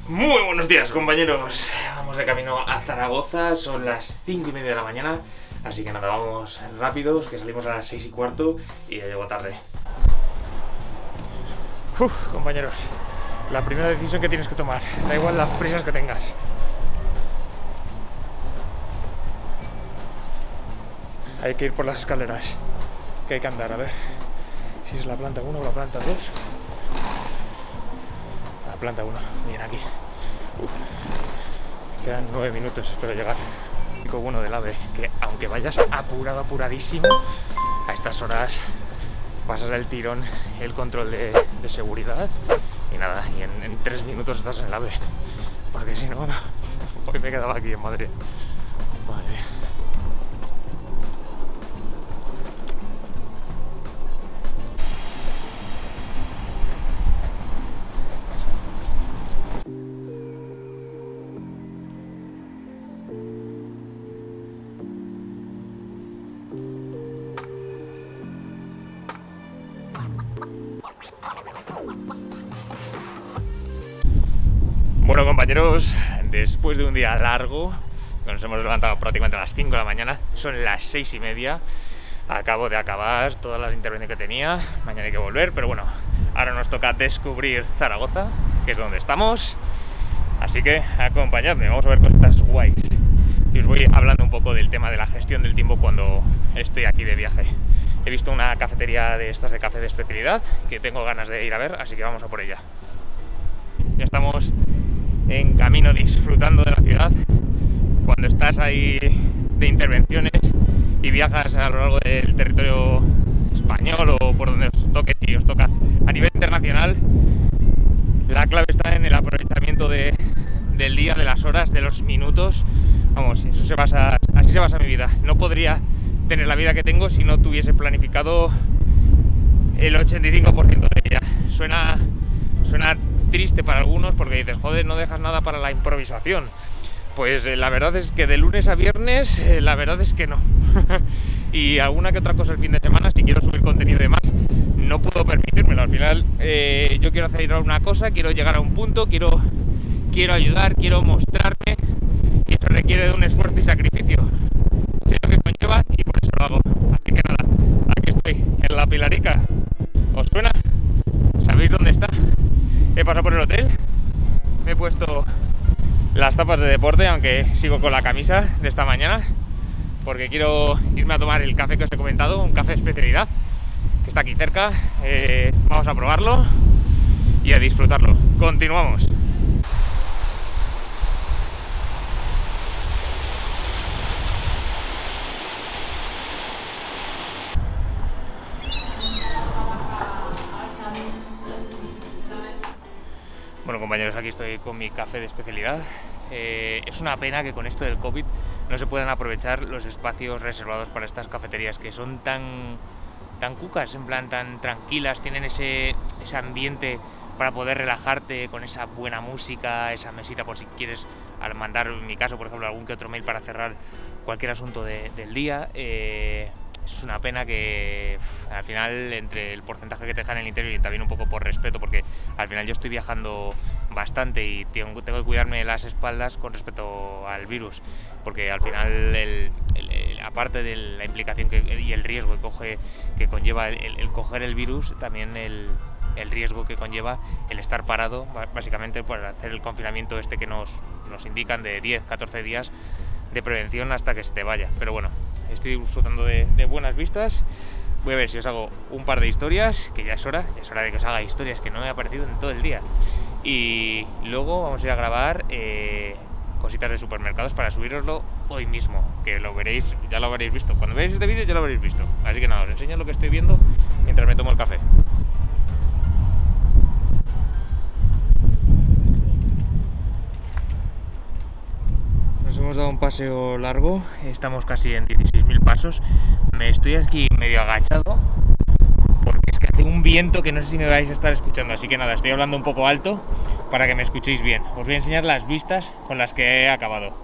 Muy buenos días, compañeros. Vamos de camino a Zaragoza, son las 5:30 de la mañana. Así que nada, vamos rápidos, que salimos a las 6:15 y ya llego tarde. Compañeros, la primera decisión que tienes que tomar, da igual las prisas que tengas. Hay que ir por las escaleras, que hay que andar, a ver si es la planta 1 o la planta 2. La planta 1, bien aquí. Quedan 9 minutos, espero llegar. Lo bueno del AVE, que aunque vayas apuradísimo, a estas horas pasas el tirón, el control de seguridad y nada, y en 3 minutos estás en el AVE, porque si no, hoy me quedaba aquí en Madrid. Madre. Bueno, compañeros, después de un día largo, nos hemos levantado prácticamente a las 5 de la mañana, son las 6:30, acabo de acabar todas las intervenciones que tenía, mañana hay que volver, pero bueno, ahora nos toca descubrir Zaragoza, que es donde estamos, así que acompañadme, vamos a ver cosas guays. Y os voy hablando un poco del tema de la gestión del tiempo cuando estoy aquí de viaje. He visto una cafetería de estas de café de especialidad que tengo ganas de ir a ver, así que vamos a por ella. Ya estamos en camino disfrutando de la ciudad. Cuando estás ahí de intervenciones y viajas a lo largo del territorio español o por donde os toque, si os toca a nivel internacional, la clave está en el aprovechamiento del día, de las horas, de los minutos. Vamos, así se basa mi vida. No podría tener la vida que tengo si no tuviese planificado el 85% de ella. Suena triste para algunos porque dices, joder, no dejas nada para la improvisación. Pues la verdad es que de lunes a viernes, la verdad es que no. Y alguna que otra cosa el fin de semana, si quiero subir contenido y demás, no puedo permitírmelo. Al final yo quiero hacer una cosa, quiero llegar a un punto, quiero ayudar, quiero mostrarme, y eso requiere de un esfuerzo y sacrificio. Sé lo que conlleva y por eso lo hago. Así que nada, aquí estoy, en La Pilarica. ¿Os suena? ¿Sabéis dónde está? He pasado por el hotel, me he puesto las tapas de deporte, aunque sigo con la camisa de esta mañana, porque quiero irme a tomar el café que os he comentado, un café de especialidad, que está aquí cerca. Vamos a probarlo y a disfrutarlo. Continuamos. Bueno, compañeros, aquí estoy con mi café de especialidad. Es una pena que con esto del COVID no se puedan aprovechar los espacios reservados para estas cafeterías, que son tan cucas, en plan tan tranquilas, tienen ese ambiente para poder relajarte con esa buena música, esa mesita por si quieres al mandar, en mi caso, por ejemplo, algún que otro mail para cerrar cualquier asunto del día. Es una pena que al final, entre el porcentaje que te dejan en el interior y también un poco por respeto, porque al final yo estoy viajando bastante y tengo que cuidarme las espaldas con respecto al virus, porque al final aparte de la implicación y el riesgo que conlleva el coger el virus, también el riesgo que conlleva el estar parado, básicamente por hacer el confinamiento este que nos indican de 10-14 días de prevención hasta que se te vaya. Pero bueno, estoy disfrutando de buenas vistas. Voy a ver si os hago un par de historias, que ya es hora de que os haga historias, que no me ha aparecido en todo el día. Y luego vamos a ir a grabar cositas de supermercados para subiroslo hoy mismo, que lo veréis, ya lo habréis visto. Cuando veáis este vídeo ya lo habréis visto. Así que nada, os enseño lo que estoy viendo mientras me tomo el café. Nos hemos dado un paseo largo, estamos casi en 16.000 pasos. Me estoy aquí medio agachado porque es que hace un viento que no sé si me vais a estar escuchando, así que nada, estoy hablando un poco alto para que me escuchéis bien. Os voy a enseñar las vistas con las que he acabado.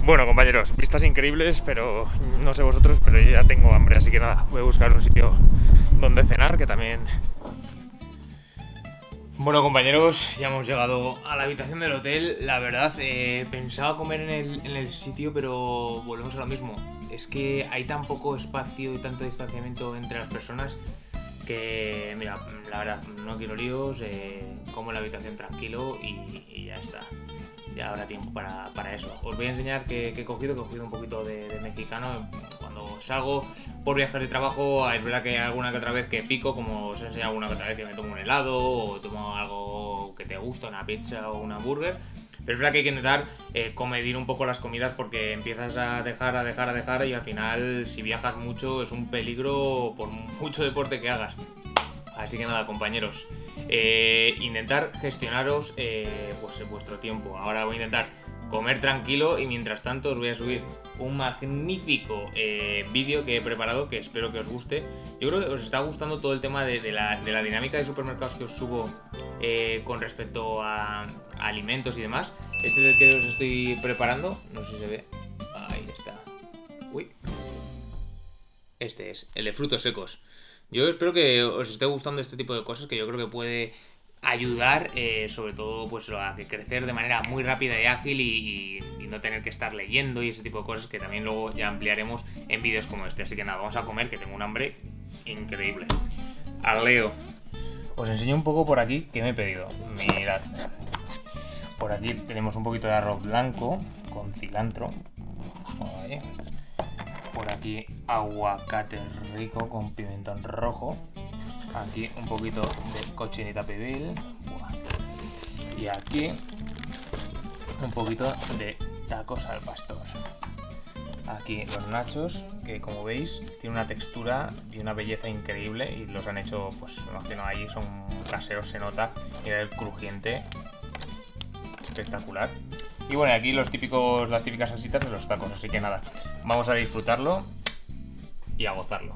Bueno, compañeros, vistas increíbles, pero no sé vosotros, pero yo ya tengo hambre, así que nada, voy a buscar un sitio donde cenar, que también... Bueno, compañeros, ya hemos llegado a la habitación del hotel. La verdad, pensaba comer en el sitio, pero volvemos a lo mismo. Es que hay tan poco espacio y tanto distanciamiento entre las personas que, mira, la verdad, no quiero líos, como en la habitación tranquilo y ya está. Ya habrá tiempo para eso. Os voy a enseñar que he cogido un poquito de mexicano. Cuando salgo por viajes de trabajo, es verdad que hay alguna que otra vez que pico, como os he enseñado alguna que otra vez que me tomo un helado o tomo algo que te gusta, una pizza o un hamburger. Pero es verdad que hay que intentar comedir un poco las comidas porque empiezas a dejar y al final, si viajas mucho, es un peligro por mucho deporte que hagas. Así que nada, compañeros, intentar gestionaros pues vuestro tiempo. Ahora voy a intentar comer tranquilo y mientras tanto os voy a subir un magnífico vídeo que he preparado que espero que os guste. Yo creo que os está gustando todo el tema de la dinámica de supermercados que os subo con respecto a alimentos y demás. Este es el que os estoy preparando, no sé si se ve, ahí está. Uy. Este es, el de frutos secos. Yo espero que os esté gustando este tipo de cosas, que yo creo que puede ayudar sobre todo pues a que crecer de manera muy rápida y ágil y no tener que estar leyendo y ese tipo de cosas que también luego ya ampliaremos en vídeos como este. Así que nada, vamos a comer, que tengo un hambre increíble. Al Leo. Os enseño un poco por aquí que me he pedido. Mirad. Por aquí tenemos un poquito de arroz blanco con cilantro. Ahí. Por aquí aguacate rico con pimentón rojo. Aquí un poquito de cochinita pibil. Y aquí un poquito de tacos al pastor. Aquí los nachos, que como veis tienen una textura y una belleza increíble y los han hecho, pues me imagino ahí, son caseros, se nota. Mira el crujiente, espectacular. Y bueno, aquí las típicas salsitas de los tacos, así que nada, vamos a disfrutarlo y a gozarlo.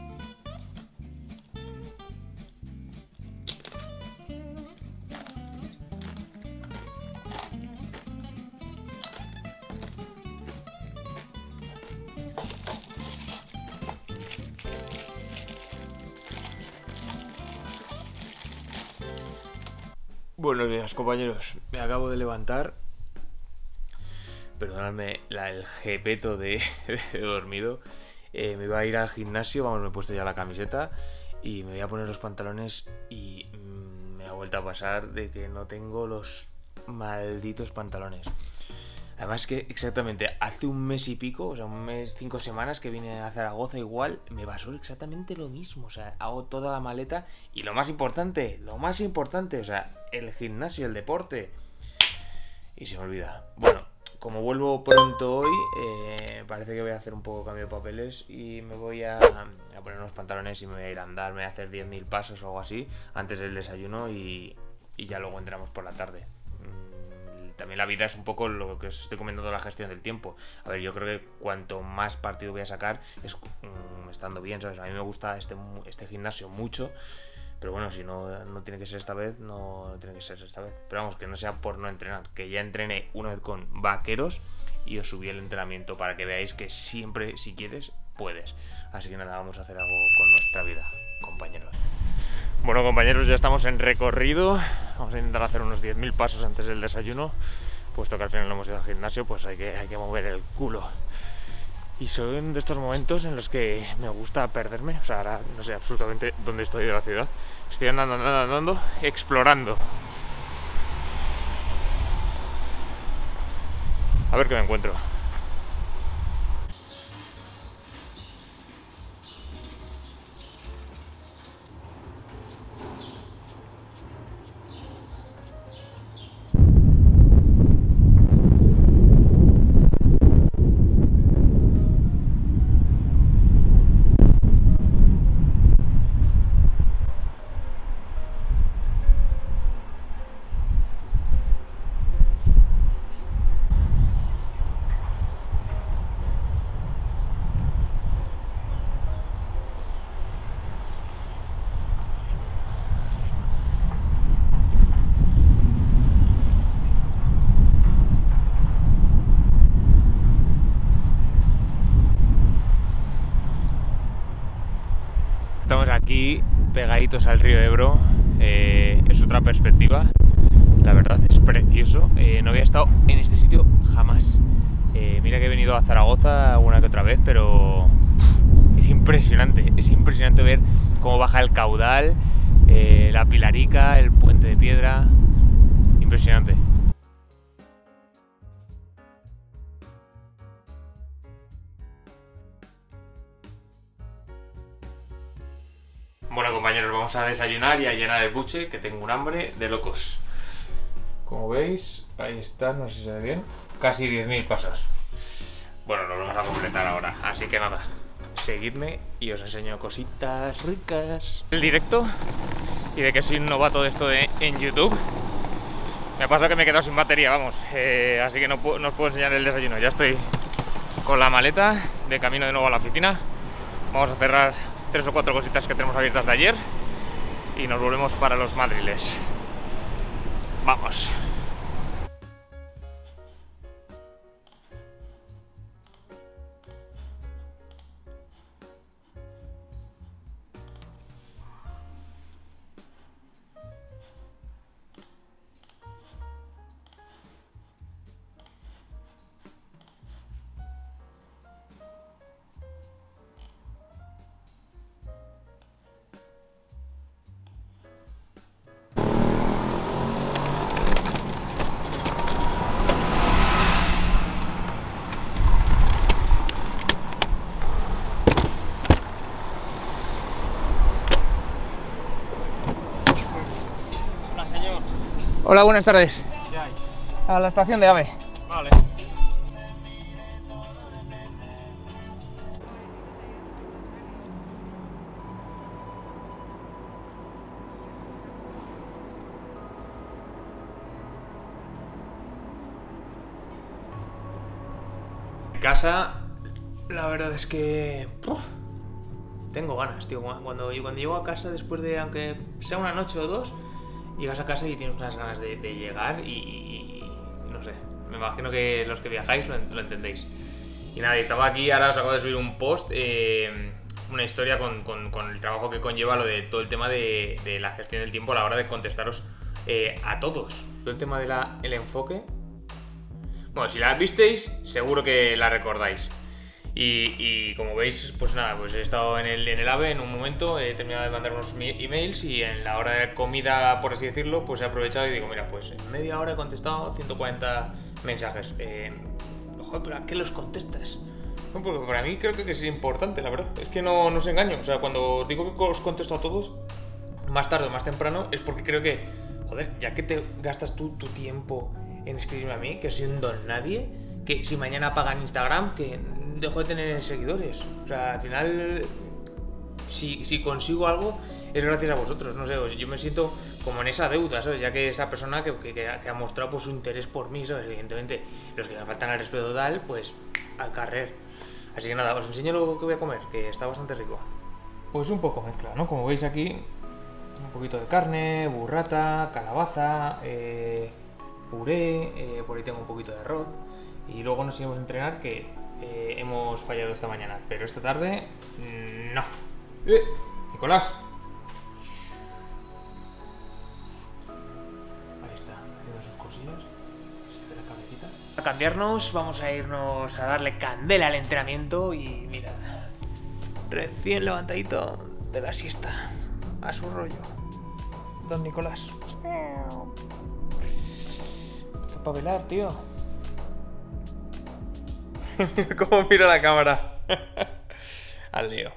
Buenos días, compañeros. Me acabo de levantar. Perdonadme el jepeto de dormido. Me iba a ir al gimnasio, vamos, me he puesto ya la camiseta y me voy a poner los pantalones y me ha vuelto a pasar de que no tengo los malditos pantalones. Además que exactamente hace un mes y pico, o sea, un mes, 5 semanas que vine a Zaragoza igual, me pasó exactamente lo mismo. O sea, hago toda la maleta y lo más importante, o sea, el gimnasio, el deporte. Y se me olvida. Bueno, como vuelvo pronto hoy, parece que voy a hacer un poco cambio de papeles y me voy a poner unos pantalones y me voy a ir a andar, me voy a hacer 10.000 pasos o algo así antes del desayuno y ya luego entramos por la tarde. También la vida es un poco lo que os estoy comentando, la gestión del tiempo. A ver, yo creo que cuanto más partido voy a sacar es estando bien, ¿sabes? A mí me gusta este gimnasio mucho, pero bueno, si no tiene que ser esta vez, no tiene que ser esta vez. Pero vamos, que no sea por no entrenar, que ya entrené una vez con vaqueros y os subí el entrenamiento para que veáis que siempre, si quieres, puedes. Así que nada, vamos a hacer algo con nuestra vida, compañeros. Bueno, compañeros, ya estamos en recorrido. Vamos a intentar hacer unos 10.000 pasos antes del desayuno, puesto que al final no hemos ido al gimnasio, pues hay que mover el culo. Y son de estos momentos en los que me gusta perderme. O sea, ahora no sé absolutamente dónde estoy de la ciudad. Estoy andando, explorando. A ver qué me encuentro. y pegaditos al río Ebro. Es otra perspectiva, la verdad es precioso. No había estado en este sitio jamás. Mira que he venido a Zaragoza una que otra vez, pero es impresionante ver cómo baja el caudal, la Pilarica, el puente de piedra, impresionante. Bueno, compañeros, vamos a desayunar y a llenar el buche, que tengo un hambre de locos. Como veis, ahí está, no sé si se ve bien, casi 10.000 pasos. Bueno, lo vamos a completar ahora, así que nada, seguidme y os enseño cositas ricas. El directo y de que soy un novato de esto en YouTube. Me pasa que me he quedado sin batería, vamos, así que no os puedo enseñar el desayuno. Ya estoy con la maleta de camino de nuevo a la oficina. Vamos a cerrar 3 o 4 cositas que tenemos abiertas de ayer y nos volvemos para los Madriles. Vamos. Hola, buenas tardes. ¿Qué hay? A la estación de AVE. Vale. En casa, la verdad es que tengo ganas, tío. Cuando llego a casa después de, aunque sea una noche o dos, llegas a casa y tienes unas ganas de llegar y no sé, me imagino que los que viajáis lo entendéis. Y nada, estaba aquí, ahora os acabo de subir un post, una historia con el trabajo que conlleva lo de todo el tema de la gestión del tiempo a la hora de contestaros a todos. Todo el tema del enfoque. Bueno, si la visteis, seguro que la recordáis. Y como veis, pues nada, pues he estado en el AVE en un momento, he terminado de mandar unos emails y en la hora de comida, por así decirlo, pues he aprovechado y digo, mira, pues en media hora he contestado 140 mensajes. Joder, pero ¿a qué los contestas? No, porque para mí creo que es importante, la verdad. Es que no os engaño, o sea, cuando os digo que os contesto a todos, más tarde o más temprano, es porque creo que, joder, ya que te gastas tú tu tiempo en escribirme a mí, que soy un don nadie, que si mañana apagan Instagram, que dejo de tener seguidores. O sea, al final, si consigo algo, es gracias a vosotros. No sé, yo me siento como en esa deuda, ¿sabes? Ya que esa persona que ha mostrado pues, su interés por mí, ¿sabes? Evidentemente, los que me faltan al respeto total, pues al carrer. Así que nada, os enseño lo que voy a comer, que está bastante rico. Pues un poco mezcla, ¿no? Como veis aquí, un poquito de carne, burrata, calabaza, puré, por ahí tengo un poquito de arroz. Y luego nos iremos a entrenar, que hemos fallado esta mañana, pero esta tarde no. Nicolás. Ahí está, haciendo sus cosillas. Se ve la cabecita. A cambiarnos, vamos a irnos a darle candela al entrenamiento y mira, recién levantadito de la siesta, a su rollo, don Nicolás. Qué pavelar, tío. Cómo mira la cámara. Al lío.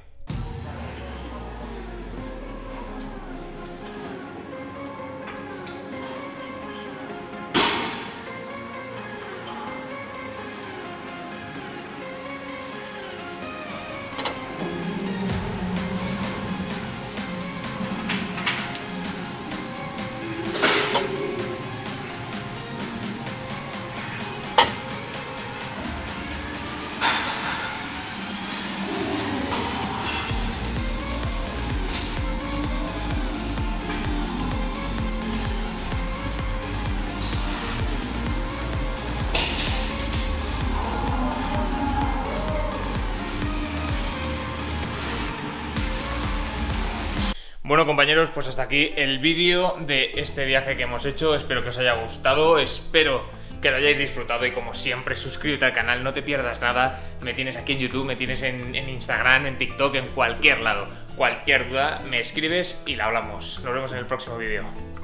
Bueno, compañeros, pues hasta aquí el vídeo de este viaje que hemos hecho. Espero que os haya gustado, espero que lo hayáis disfrutado y como siempre suscríbete al canal, no te pierdas nada. Me tienes aquí en YouTube, me tienes en Instagram, en TikTok, en cualquier lado. Cualquier duda me escribes y la hablamos. Nos vemos en el próximo vídeo.